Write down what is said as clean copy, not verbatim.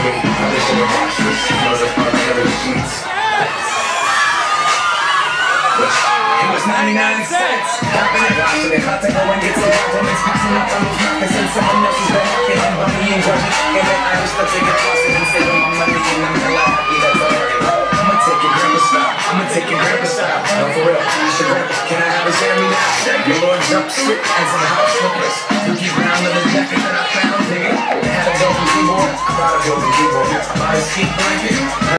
me. I wish I would watch this. Know the front of the sheets. It was 99 cents. Happened to watch it. I take a one, get to that when it's passing up on those markets and someone else is been hacking and bumping and judging. And then I just take it across it and save my money and I'm hella happy that's all right. I'ma take it grandpa style. I'ma take it grandpa style. No, for real. I should grandpa. Can I have a Sammy now? Your Lord jump shit and some house slippers. You keep round of the jacket that I found, nigga. I had a broken keyboard. I bought a broken keyboard. I bought a ski blanket.